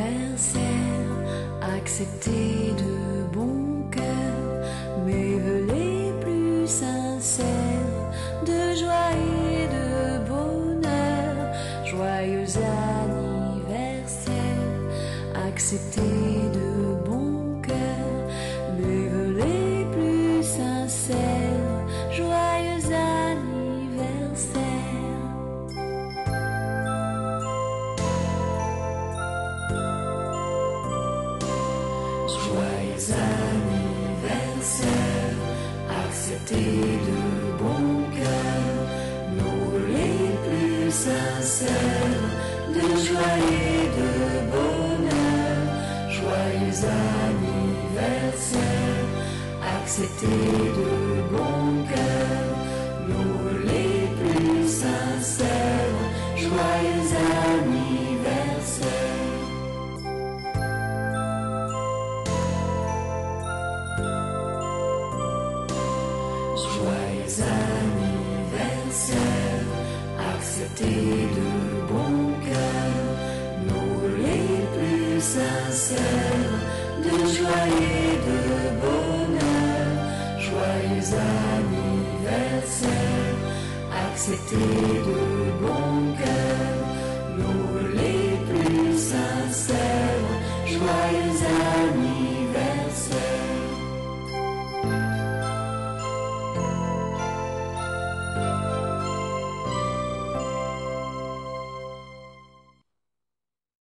anniversaire, acceptez de bon cœur mes vœux les plus sincères de joie et de bonheur. Joyeux anniversaire, acceptez de bon cœur mes vœux les plus sincères. Joyeux anniversaire. Joyeux anniversaire, acceptez de bon cœur nos vœux les plus sincères de joie et de bonheur. Joyeux anniversaire, acceptez de bon cœur nos vœux les plus sincères. Joyeux anniversaire. Joyeux anniversaire, acceptez de bon cœur nos vœux les plus sincères de joie et de bonheur. Joyeux anniversaire, acceptez de bon cœur nos vœux les plus sincères. Joyeux anniversaire.